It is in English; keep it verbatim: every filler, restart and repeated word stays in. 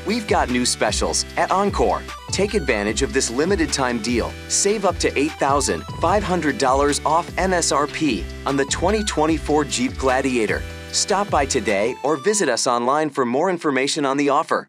We've got new specials at Encore. Take advantage of this limited time deal. Save up to eight thousand five hundred dollars off M S R P on the twenty twenty-four Jeep Gladiator. Stop by today or visit us online for more information on the offer.